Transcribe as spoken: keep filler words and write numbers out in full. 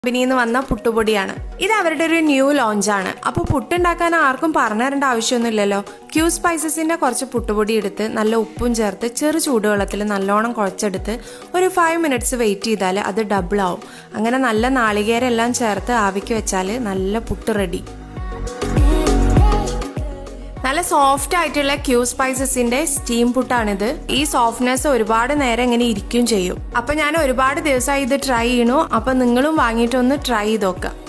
കമ്പനിന്ന് വന്ന പുട്ടുപൊടിയാണ്. ഇത് അവരുടെ ഒരു ന്യൂ ലോഞ്ചാണ്. അപ്പോൾ പുട്ടുണ്ടാക്കാൻ ആർക്കും പറഞ്ഞു തരേണ്ട ആവശ്യമൊന്നുമില്ലല്ലോ. ക്യൂ സ്പൈസസിന്റെ കുറച്ച് പുട്ടുപൊടി എടുത്ത് നല്ല ഉപ്പും ചേർത്ത് ചെറു ചൂടുവെള്ളത്തിൽ നല്ലോണം കുഴച്ചെടുത്ത് ഒരു ഫൈവ് മിനിറ്റ്സ് വെയിറ്റ് ചെയ്താൽ അത് ഡബിൾ ആവും. അങ്ങനെ നല്ല നാളികേരം എല്ലാം ചേർത്ത് ആവിക്ക് വെച്ചാൽ നല്ല പുട്ട് റെഡി. നല്ല സോഫ്റ്റ് ആയിട്ടുള്ള ക്യൂ സ്പൈസസിന്റെ സ്റ്റീം പുട്ടാണിത്. ഈ സോഫ്റ്റ്നെസ് ഒരുപാട് നേരം ഇങ്ങനെ ഇരിക്കും ചെയ്യും. അപ്പൊ ഞാൻ ഒരുപാട് ദിവസമായി ഇത് ട്രൈ ചെയ്യണു. അപ്പൊ നിങ്ങളും വാങ്ങിയിട്ടൊന്ന് ട്രൈ ചെയ്ത് നോക്കുക.